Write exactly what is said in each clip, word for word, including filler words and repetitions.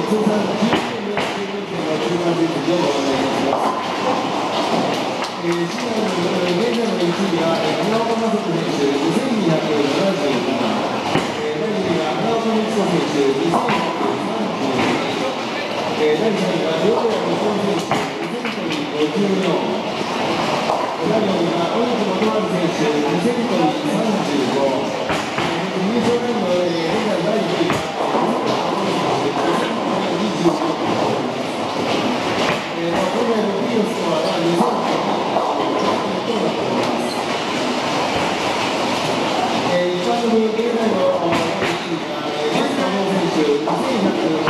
通算じゅうねんの中間成績をご案内いたします。えー、シナの現在のいちいが花岡雅人選手にせんにひゃくななじゅうなな、えー、だいにいが花岡光子選手にせんひゃくさんじゅうに、えー、だいさんいが両国光選手にせんごじゅうよん、だいよんいが小西元春選手にせんさんじゅうご、入賞ラインの現在だいごいがにじゅうご、えー、今回の P のスコアがにせんとなっております。えー、一般の現在のだいいちいが松田真央選手にせんひゃく、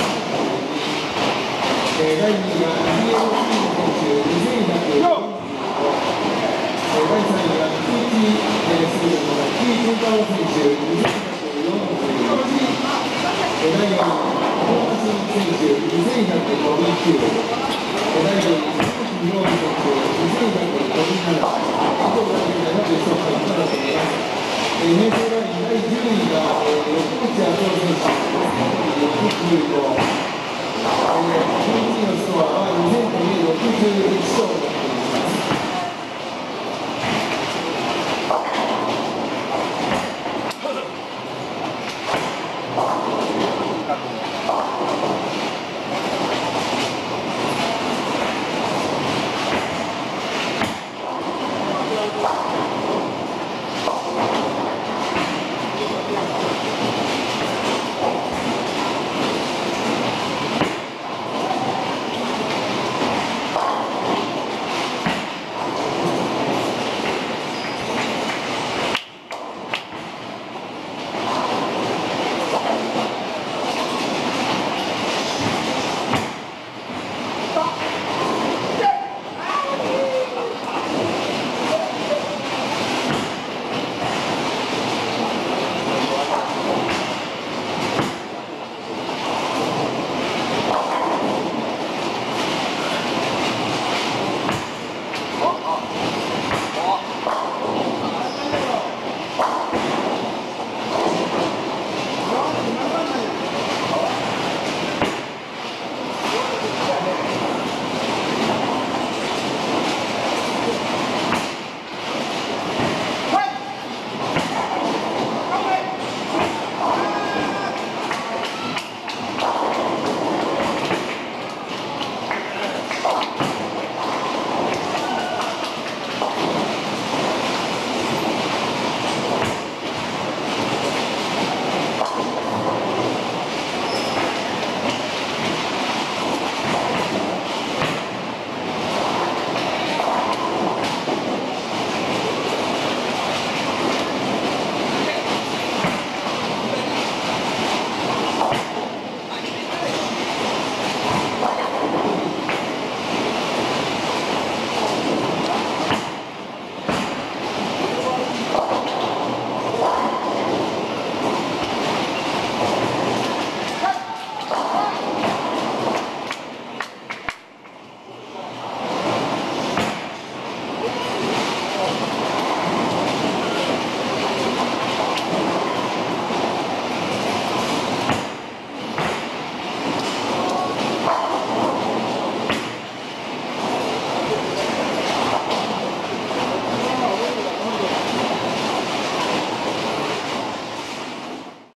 えー、だいにいが ビーエルシー 選手にせんひゃく、だいさんいが菊池、えー、すぐの木井健太郎選手にせんひゃくよんじゅういち、えー、だいよんい大橋選手にせんひゃくごじゅうきゅう、だいよんい佐々木宏美選手にせんひゃくごじゅうなな、以上が現在のベストはちとなっております。えー、平成ラインだいじゅういが、えー、横口敦夫選手ろくじゅうご、えー、じゅういちいのスコアはにせんろくじゅういちとなっております。